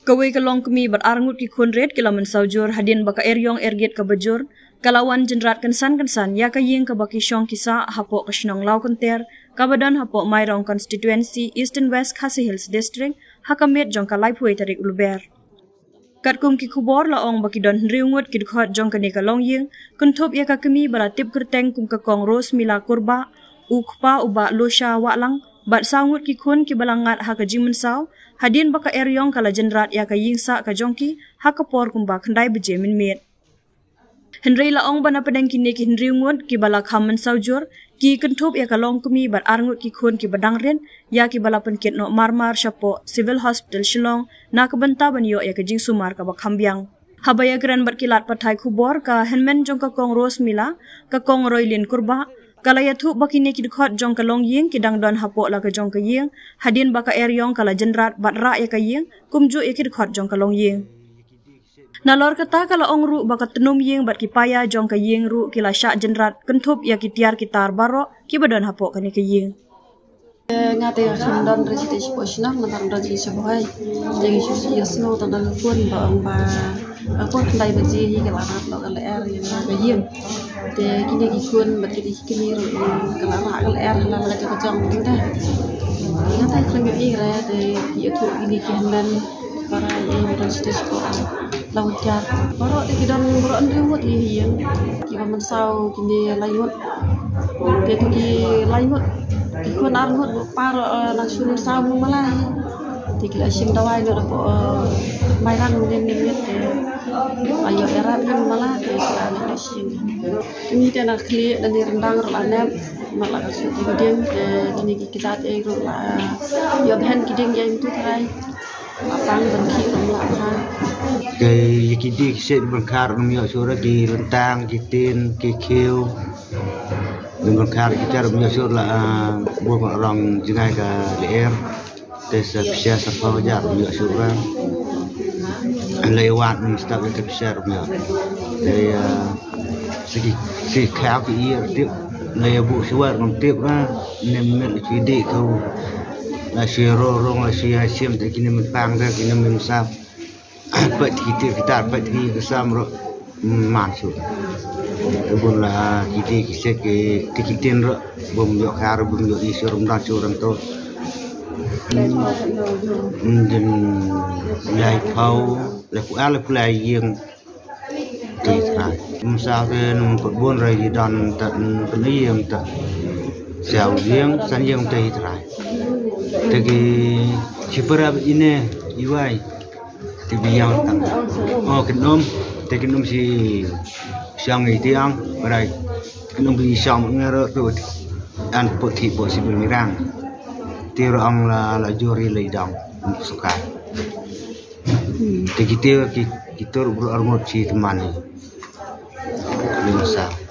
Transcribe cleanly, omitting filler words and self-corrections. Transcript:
Kawai kalong kami berangut ki kunret kila mensaujur hadin baka eryong erget ka bajur kalawan jenrat kensan ya kaying ka baki syong kisa hapo kasnong lau konter kabadan hapo Mairong constituency Eastern West Khasi Hills district hakamet jong ka laipui tarik ulber. Katkum ki kubor laong baki don riungut ki dkhot jong kani kalong ying kuntop ya ka kami balatip kerteng kum ka kong ros mila kurba ukpa uba losha walang bat sangut ki kun ki balangat haka jimen saw hadin baka eryong kala jenrat ya ka yingsa ka jongki hakapor kumba khandai beje min met Henry laong bana pedang kini ki Henry ngut ki bala khamen saujur ki kentup ya ka long kumi bat arngut ki kun ki badang ren ya ki bala penkit no marmar syapo civil hospital Shillong na ka benta ban yo ya ka jing sumar ka bakhambyang habaya gran bat kilat pathai khubor ka henmen jong ka kong ros mila ka kong roilin kurba kala ya thu bakini ki dkhot jong ka long ying ki dang don hapo la ka jong ka ying hadin baka eryong kala jenrat bat ra ya ka ying kumju ya ki dkhot jong ka long ying nalor kata kala ongru baka tenum ying bat ki paya jong ka ying ru kila syak jenrat kentup ya ki tiar ki tar barok ki badon hapo kani ka ying ngate khindon resite posna matang raji sabai jeng susi yasno tandang pun ba aku dai baji hi kala rat lo kala er yang ka ying te kini ki kun bat ki kini ru kala ra kala er la la ka jong ta ngate khringa i ra te ki thu kini ki handan para yang resite laut jar baro ki don baro andrewut hi yang ki ba mansau kini layut te ki layut ki kun arngut par langsung samu malai tikla sim dawai no ko Mairang nen nen ayo erat kan malah ke ana sim ini tena kli dan rendang rolane malah kasu kiding ini kita ro yo ben kiding yang tu trai apang ben ki ro ha ke kidik set berkar rumyo sura di rentang kitin kikiu dengan kar kita rumyo sura buat orang jengai ke leer tes bisa sampai wajar rumyo sura lewat mustahil ke bisa rumyo dari si kau ki tip lebu suar tip lah nemen kidik kau la siro rong la sia sim te kini mentang dah kini mensap pat kita pat ki kesam ro masuk kebun lah kita kisah ke tikitin ro bom yo khar bom yo isur mda churam to den lai phau la ku ala plai yeng ti tra msa ren pun rai di dan tan peniem ta siau yeng san yeng ti tra tegi cipera ini iwai tibiyang tang oh kenom si siang itiang berai kenom bi siang ngero tu an poti possible mirang tiro ang la jori leidang suka tegi tiro kita berarmut si temani bisa